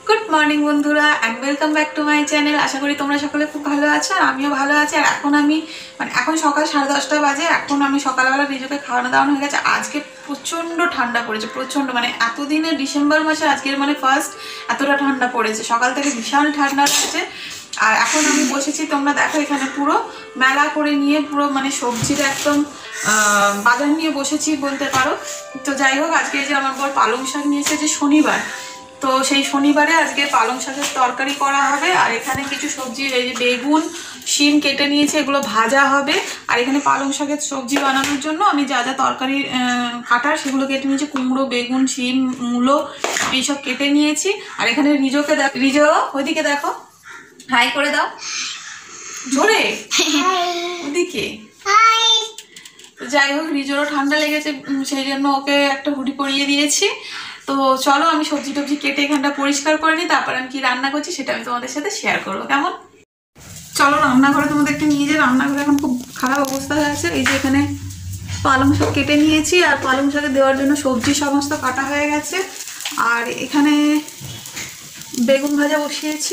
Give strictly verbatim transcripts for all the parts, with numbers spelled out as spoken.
Good morning বন্ধুরা and welcome back to my channel. আশা করি তোমরা সকলে খুব ভালো আছো আর আমিও ভালো আছি। আর এখন আমি মানে এখন সকাল সাড়ে দশটা বাজে। এখন আমি সকালবেলা নিজেকে খাওয়ানো দাওয়ানো হয়ে গেছে। আজকে প্রচণ্ড ঠান্ডা পড়েছে, প্রচণ্ড মানে এতদিনে ডিসেম্বর মাসে আজকের মানে ফার্স্ট এতটা ঠান্ডা পড়েছে। সকাল থেকে বিশাল ঠান্ডা লাগছে। আর এখন আমি বসেছি, তোমরা দেখো এখানে পুরো মেলা করে নিয়ে পুরো মানে সবজির একদম বাজার নিয়ে বসেছি বলতে পারো। তো যাই হোক, আজকে যে আমার বর পালং শাক নিয়েছে, যে শনিবার, তো সেই শনিবারে আজকে পালং শাকের তরকারি করা হবে। আর এখানে কিছু সবজি, এই যে বেগুন শিম কেটে নিয়েছে, এগুলো ভাজা হবে। আর এখানে পালং শাকের সবজি বানানোর জন্য আমি যা যা তরকারি কাটার সেগুলো কেটে নিয়েছি, কুমড়ো বেগুন শিম মূলো এইসব কেটে নিয়েছি। আর এখানে রিজোকে দেখো, রিজো ওইদিকে দেখো, হাই করে দাও জোরে, ওদিকে। তো যাই হোক, রিজোরও ঠান্ডা লেগেছে, সেই জন্য ওকে একটা হুডি পরিয়ে দিয়েছি। তো চলো আমি সবজি টবজি কেটে এখানটা পরিষ্কার করে নিই, তারপর আমি কি রান্না করছি সেটা আমি তোমাদের সাথে শেয়ার করবো, কেমন? চলো রান্নাঘরে তোমাদেরকে নিয়ে যাই। রান্নাঘরে এখন খুব খারাপ অবস্থা হয়ে আছে। এই যে এখানে পালং শাক কেটে নিয়েছি, আর পালং শাকে দেওয়ার জন্য সবজি সমস্ত কাটা হয়ে গেছে। আর এখানে বেগুন ভাজা বসিয়েছি।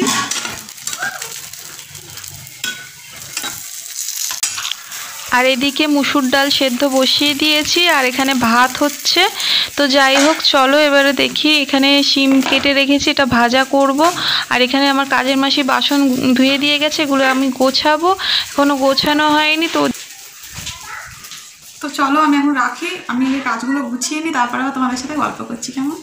আর এদিকে মুসুর ডাল সেদ্ধ বসিয়ে দিয়েছি, আর এখানে ভাত হচ্ছে। তো যাই হোক, চলো এবারে দেখি। এখানে শিম কেটে রেখেছি, এটা ভাজা করব। আর এখানে আমার কাজের মাসি বাসন ধুয়ে দিয়ে গেছে, এগুলো আমি গোছাবো, এখনো গোছানো হয়নি। তো তো চলো আমি এখন রাখি, আমি এই কাজগুলো গুছিয়ে নিই, তারপরে তোমাদের সাথে গল্প করছি, কেমন?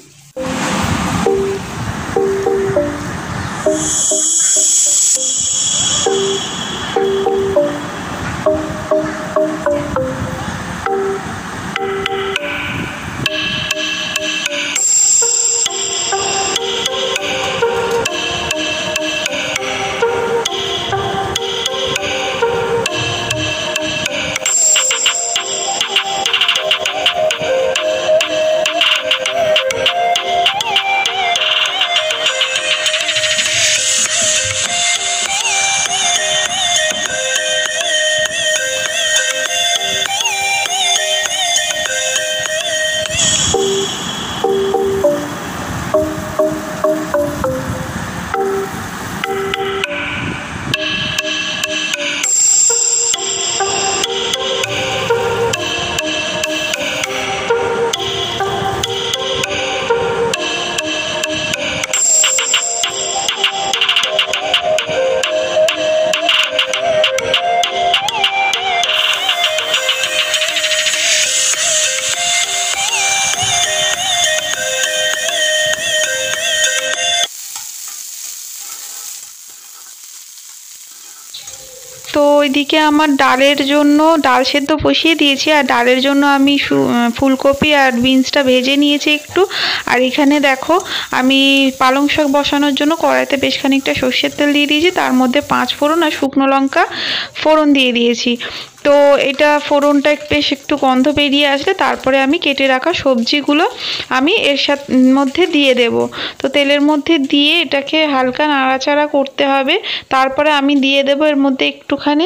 তো ওইদিকে আমার ডালের জন্য ডাল সেদ্ধ বসিয়ে দিয়েছি। আর ডালের জন্য আমি ফুলকপি আর বিনসটা ভেজে নিয়েছি একটু। আর এখানে দেখো, আমি পালং শাক বসানোর জন্য কড়াইতে বেশ খানিকটা সর্ষের তেল দিয়ে দিয়েছি, তার মধ্যে পাঁচ ফোড়ন আর শুকনো লঙ্কা ফোড়ন দিয়ে দিয়েছি। তো এটা ফোড়নটা বেশ একটু গন্ধ বেরিয়ে আসলে তারপরে আমি কেটে রাখা সবজিগুলো আমি এর সাথে মধ্যে দিয়ে দেব। তো তেলের মধ্যে দিয়ে এটাকে হালকা নাড়াচাড়া করতে হবে। তারপরে আমি দিয়ে দেব এর মধ্যে একটুখানি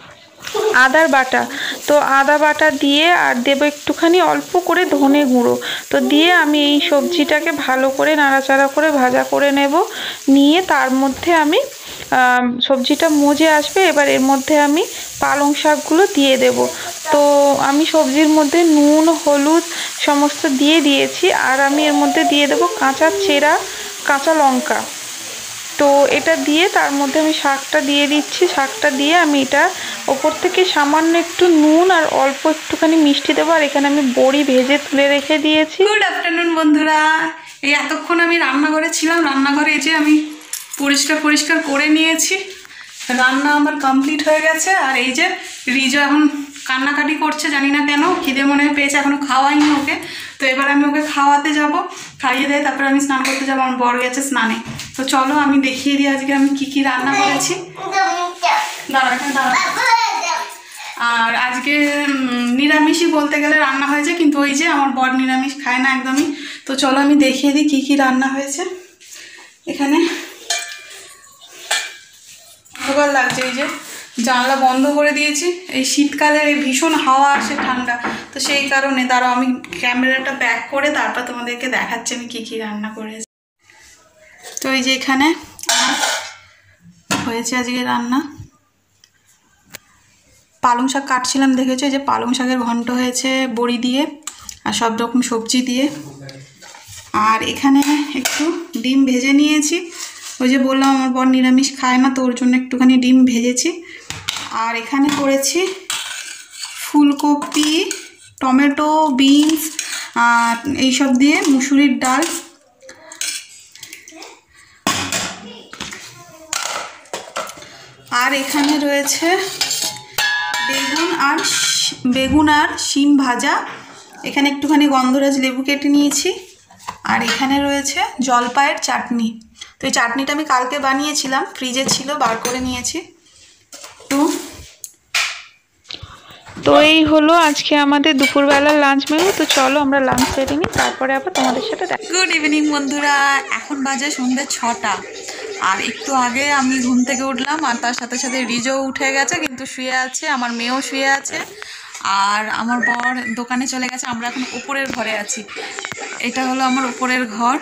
আদার বাটা। তো আদা বাটা দিয়ে আর দেবো একটুখানি অল্প করে ধনে গুঁড়ো। তো দিয়ে আমি এই সবজিটাকে ভালো করে নাড়াচাড়া করে ভাজা করে নেব। নিয়ে তার মধ্যে আমি সবজিটা মজে আসবে, এবার এর মধ্যে আমি পালং শাকগুলো দিয়ে দেব। তো আমি সবজির মধ্যে নুন হলুদ সমস্ত দিয়ে দিয়েছি। আর আমি এর মধ্যে দিয়ে দেব কাঁচা চেরা কাঁচা লঙ্কা। তো এটা দিয়ে তার মধ্যে আমি শাকটা দিয়ে দিচ্ছি। শাকটা দিয়ে আমি এটা ওপর থেকে সামান্য একটু নুন আর অল্প একটুখানি মিষ্টি দেবো। আর এখানে আমি বড়ি ভেজে তুলে রেখে দিয়েছি। গুড আফটারনুন বন্ধুরা। এই এতক্ষণ আমি রান্নাঘরে ছিলাম, রান্নাঘরে এই যে আমি পরিষ্কার পরিষ্কার করে নিয়েছি। রান্না আমার কমপ্লিট হয়ে গেছে। আর এই যে রিজো এখন কান্নাকাটি করছে, জানি না কেন, খিদে মনে হয় পেয়েছে, এখনো খাওয়াইনি ওকে। তো এবার আমি ওকে খাওয়াতে যাব, খাইয়ে দেয় তারপরে আমি স্নান করতে যাবো। আমার বড় গেছে স্নানে। তো চলো আমি দেখিয়ে দিই আজকে আমি কি কি রান্না করেছি। দাঁড়া এখানে দাঁড়া। আর আজকে নিরামিষই বলতে গেলে রান্না হয়েছে, কিন্তু ওই যে আমার বর নিরামিষ খায় না একদমই। তো চলো আমি দেখিয়ে দিই কি কি রান্না হয়েছে। এখানে ভালো লাগছে, এই যে জানলা বন্ধ করে দিয়েছি। এই শীতকালে ভীষণ হাওয়া আসে ঠান্ডা, তো সেই কারণে দাঁড়াও আমি ক্যামেরাটা ব্যাক করে তারপর তোমাদেরকে দেখাচ্ছি আমি কি কি রান্না করেছি। তো এই যে এখানে হয়েছে আজকে রান্না, পালং শাক কাটছিলাম দেখেছো, যে পালং শাকের ঘন্ট হয়েছে বড়ি দিয়ে আর সব রকম সবজি দিয়ে। আর এখানে একটু ডিম ভেজে নিয়েছি, ওই যে বললাম আমার বর নিরামিষ খায় না, তো ওর জন্য একটুখানি ডিম ভেজেছি। আর এখানে করেছি ফুলকপি, টমেটো, বিনস এইসব দিয়ে মুসুরির ডাল। আর এখানে রয়েছে বেগুন আর বেগুন আর শিম ভাজা। এখানে একটুখানি গন্ধরাজ লেবু কেটে নিয়েছি। আর এখানে রয়েছে জলপাইয়ের চাটনি। তো এই চাটনিটা আমি কালকে বানিয়েছিলাম, ফ্রিজে ছিল, বার করে নিয়েছি। তো তো এই হলো আজকে আমাদের দুপুরবেলার লাঞ্চ মেনু। তো চলো আমরা লাঞ্চ সেরে নিই, তারপরে আবার তোমাদের সাথে দেখা। গুড ইভিনিং বন্ধুরা, এখন বাজে সন্ধ্যে ছটা। আর একটু আগে আমি ঘুম থেকে উঠলাম, আর তার সাথে সাথে রিজও উঠে গেছে, কিন্তু শুয়ে আছে, আমার মেয়েও শুয়ে আছে, আর আমার বর দোকানে চলে গেছে। আমরা এখন উপরের ঘরে আছি। এটা হলো আমার উপরের ঘর।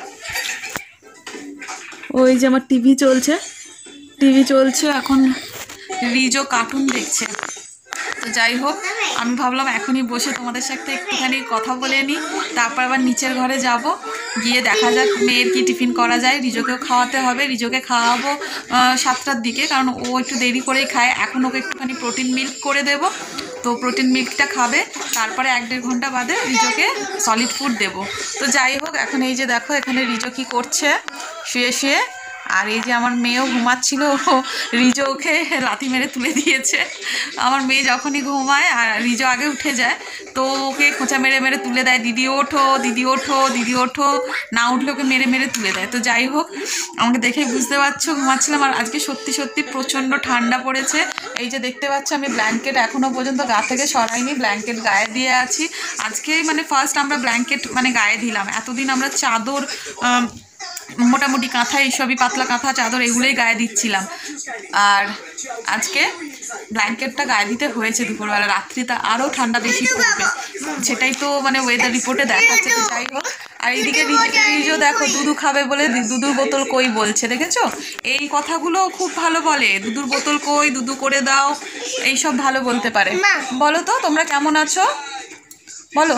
ওই যে আমার টিভি চলছে, টিভি চলছে এখন, রিজও কার্টুন দেখছে। তো যাই হোক, আমি ভাবলাম এখনই বসে তোমাদের সাথে একটুখানি কথা বলে নিই, তারপর আবার নিচের ঘরে যাব, গিয়ে দেখা যাক মেয়ের কি টিফিন করা যায়। রিজোকেও খাওয়াতে হবে, রিজোকে খাওয়াবো সাতটার দিকে, কারণ ও একটু দেরি করেই খায়। এখন ওকে একটুখানি প্রোটিন মিল্ক করে দেব, তো প্রোটিন মিল্কটা খাবে, তারপরে এক দেড় ঘন্টা বাদে রিজোকে সলিড ফুড দেব। তো যাই হোক, এখন এই যে দেখো এখানে রিজো কি করছে শুয়ে শুয়ে। আর এই যে আমার মেয়েও ঘুমাচ্ছিল, রিজো ওকে লাথি মেরে তুলে দিয়েছে। আমার মেয়ে যখনই ঘুমায় আর রিজো আগে উঠে যায়, তো ওকে খোঁচা মেরে মেরে তুলে দেয়, দিদি ওঠো দিদি ওঠো দিদি ওঠো, না উঠলে ওকে মেরে মেরে তুলে দেয়। তো যাই হোক, আমাকে দেখে বুঝতে পারছো ঘুমাচ্ছিলাম। আর আজকে সত্যি সত্যি প্রচণ্ড ঠান্ডা পড়েছে। এই যে দেখতে পাচ্ছ আমি ব্ল্যাঙ্কেট এখনও পর্যন্ত গা থেকে সরাইনি, ব্ল্যাঙ্কেট গায়ে দিয়ে আছি। আজকেই মানে ফার্স্ট আমরা ব্ল্যাঙ্কেট মানে গায়ে দিলাম। এতদিন আমরা চাদর, মোটামুটি কাঁথা, এইসবই পাতলা কাঁথা চাদর এগুলোই গায়ে দিচ্ছিলাম, আর আজকে ব্ল্যাঙ্কেটটা গায়ে দিতে হয়েছে দুপুরবেলা। রাত্রিতে আরও ঠান্ডা বেশি পড়বে, সেটাই তো মানে ওয়েদার রিপোর্টে দেখাচ্ছে। তো যাই হোক, আর এইদিকে রিজো দেখো দুধু খাবে বলে দুধুর বোতল কই বলছে, দেখেছো? এই কথাগুলো খুব ভালো বলে, দুধুর বোতল কই, দুধু করে দাও, এইসব ভালো বলতে পারে। বলো তো তোমরা কেমন আছো, বলো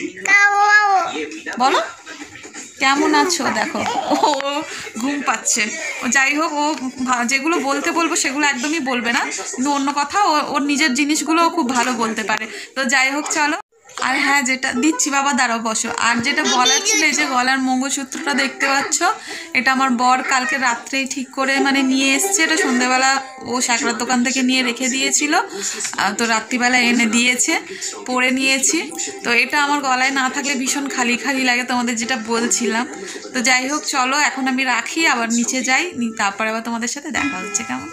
বলো কেমন আছো। দেখো ও ঘুম পাচ্ছে। ও যাই হোক, ও যেগুলো বলতে বলবো সেগুলো একদমই বলবে না, কিন্তু অন্য কথা ওর নিজের জিনিসগুলোও খুব ভালো বলতে পারে। তো যাই হোক চলো। আর হ্যাঁ, যেটা দিচ্ছি বাবা, দাঁড়াও বসো। আর যেটা বলার ছিল, এই যে গলার মঙ্গলসূত্রটা দেখতে পাচ্ছ, এটা আমার বর কালকে রাত্রেই ঠিক করে মানে নিয়ে এসছে। এটা সন্ধ্যেবেলা ও শাকরার দোকান থেকে নিয়ে রেখে দিয়েছিল, তো রাত্রিবেলা এনে দিয়েছে, পরে নিয়েছি। তো এটা আমার গলায় না থাকলে ভীষণ খালি খালি লাগে, তোমাদের যেটা বলছিলাম। তো যাই হোক চলো, এখন আমি রাখি, আবার নিচে যাই, তারপর আবার তোমাদের সাথে দেখা হচ্ছে। কেমন?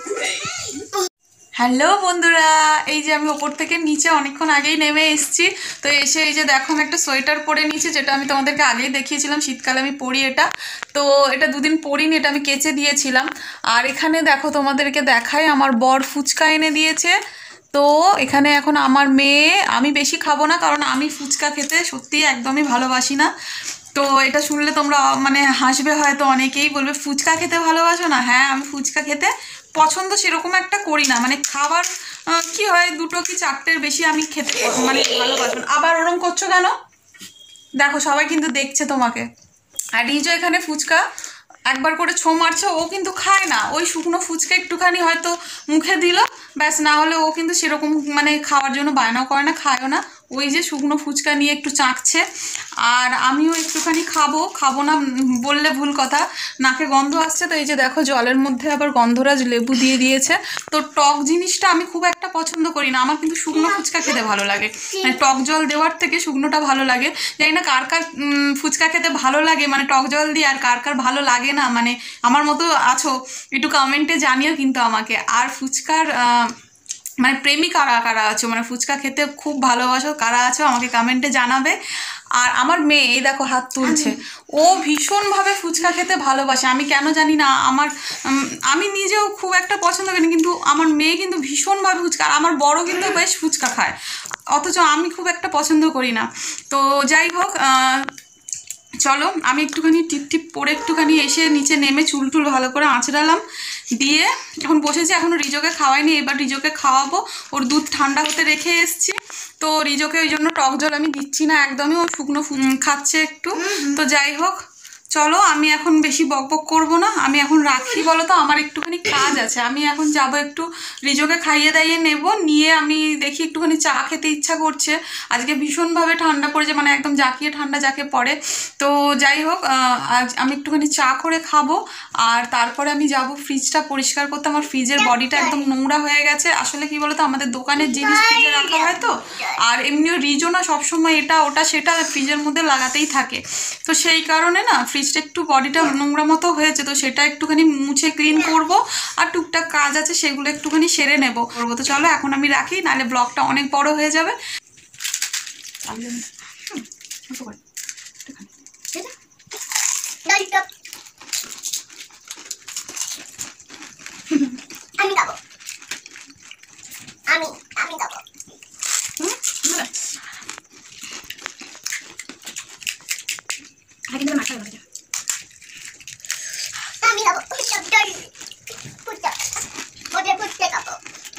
হ্যালো বন্ধুরা, এই যে আমি ওপর থেকে নিচে অনেকক্ষণ আগেই নেমে এসেছি। তো এসে এই যে দেখো আমি একটা সোয়েটার পরে নিয়েছি, যেটা আমি তোমাদেরকে আগেই দেখিয়েছিলাম, শীতকালে আমি পরি এটা। তো এটা দুদিন পরিনি, এটা আমি কেচে দিয়েছিলাম। আর এখানে দেখো তোমাদেরকে দেখাই, আমার বর ফুচকা এনে দিয়েছে। তো এখানে এখন আমার মেয়ে, আমি বেশি খাবো না, কারণ আমি ফুচকা খেতে সত্যি একদমই ভালোবাসি না। তো এটা শুনলে তোমরা মানে হাসবে হয়তো, অনেকেই বলবে ফুচকা খেতে ভালোবাসো না। হ্যাঁ, আমি ফুচকা খেতে পছন্দ সেরকম একটা করি না, মানে খাবার কি হয় দুটো কি চারটের বেশি আমি খেতে মানে ভালোবাসি না। আবার ওরম করছো কেন? দেখো সবাই কিন্তু দেখছে তোমাকে। আর রিজো এখানে ফুচকা একবার করে ছো মারছে, ও কিন্তু খায় না। ওই শুকনো ফুচকা একটুখানি হয়তো মুখে দিল ব্যাস, না হলে ও কিন্তু সেরকম মানে খাওয়ার জন্য বায়নাও করে না, খায়ও না। ওই যে শুকনো ফুচকা নিয়ে একটু চাঁকছে। আর আমিও একটুখানি খাবো, খাবো না বললে ভুল কথা, নাকে গন্ধ আসছে। তো এই যে দেখো জলের মধ্যে আবার গন্ধরাজ লেবু দিয়ে দিয়েছে। তো টক জিনিসটা আমি খুব একটা পছন্দ করি না, আমার কিন্তু শুকনো ফুচকা খেতে ভালো লাগে, মানে টক জল দেওয়ার থেকে শুকনোটা ভালো লাগে। জানি না কার কার ফুচকা খেতে ভালো লাগে মানে টক জল দিয়ে, আর কার কার ভালো লাগে না, মানে আমার মতো আছো একটু কমেন্টে জানিও কিন্তু আমাকে। আর ফুচকার মানে প্রেমী কারা কারা আছো, মানে ফুচকা খেতে খুব ভালোবাসো কারা আছো, আমাকে কমেন্টে জানাবে। আর আমার মেয়ে এই দেখো হাত তুলছে, ও ভীষণভাবে ফুচকা খেতে ভালোবাসে। আমি কেন জানি না, আমার আমি নিজেও খুব একটা পছন্দ করি, কিন্তু আমার মেয়ে কিন্তু ভীষণভাবে ফুচকা, আর আমার বড় কিন্তু বেশ ফুচকা খায়, অথচ আমি খুব একটা পছন্দ করি না। তো যাই হোক চলো আমি একটুখানি টিপ টিপ পরে একটুখানি এসে নিচে নেমে চুল টুল ভালো করে আঁচড়ালাম, দিয়ে এখন বসেছি। এখনও রিজোকে খাওয়াইনি, এবার রিজোকে খাওয়াবো। ওর দুধ ঠান্ডা হতে রেখে এসছি, তো রিজোকে ওই জন্য টক জল আমি দিচ্ছি না একদমই, ও শুকনো খাচ্ছে একটু। তো যাই হোক, চলো আমি এখন বেশি বক বক করবো না, আমি এখন রাখি। বলো তো, আমার একটুখানি কাজ আছে, আমি এখন যাব একটু রিজোকে খাইয়ে দাইয়ে নেব, নিয়ে আমি দেখি একটুখানি চা খেতে ইচ্ছা করছে। আজকে ভীষণভাবে ঠান্ডা পড়েছে, মানে একদম জাকিয়ে ঠান্ডা যাকে পড়ে। তো যাই হোক, আজ আমি একটুখানি চা করে খাবো, আর তারপরে আমি যাব ফ্রিজটা পরিষ্কার করতে। আমার ফ্রিজের বডিটা একদম নোংরা হয়ে গেছে। আসলে কি বলতো, আমাদের দোকানের জিনিস ফ্রিজে রাখা হয় তো, আর এমনিও রিজো না সবসময় এটা ওটা সেটা ফ্রিজের মধ্যে লাগাতেই থাকে। তো সেই কারণে না ফ্রিজটা একটু বডিটা নোংরা মতো হয়েছে, তো সেটা একটুখানি মুছে ক্লিন করব, আর টুকটাক কাজ আছে সেগুলো একটুখানি সেরে নেব করবো। তো চলো এখন আমি রাখি, নাহলে ব্লগটা অনেক বড় হয়ে যাবে। আমি খাবো, আমি আমি খাবো। আমি খাবো ফুচকা, ওটা ফুচকা খাবো,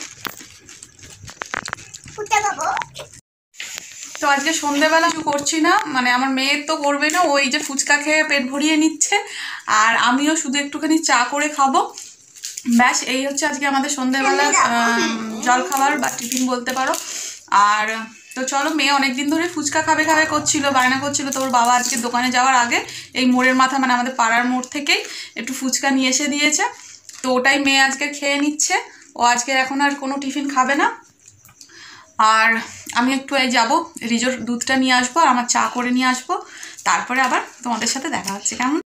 ফুচকা খাবো। তো আজকে সন্ধ্যেবেলা কিছু করছি না, মানে আমার মেয়ের তো করবে না, ওই যে ফুচকা খেয়ে পেট ভরিয়ে নিচ্ছে, আর আমিও শুধু একটুখানি চা করে খাবো। ব্যাস এই হচ্ছে আজকে আমাদের সন্ধ্যেবেলা জলখাবার বা টিফিন বলতে পারো। আর তো চলো, মেয়ে অনেকদিন ধরে ফুচকা খাবে খাবে করছিল, বায়না করছিল। তো ওর বাবা আজকে দোকানে যাওয়ার আগে এই মোড়ের মাথা, মানে আমাদের পাড়ার মোড় থেকেই একটু ফুচকা নিয়ে এসে দিয়েছে, তো ওটাই মেয়ে আজকে খেয়ে নিচ্ছে। ও আজকে এখন আর কোনো টিফিন খাবে না। আর আমি একটু এই যাবো, রিজোর দুধটা নিয়ে আসবো আর আমার চা করে নিয়ে আসবো, তারপরে আবার তোমাদের সাথে দেখা হচ্ছে। কেমন?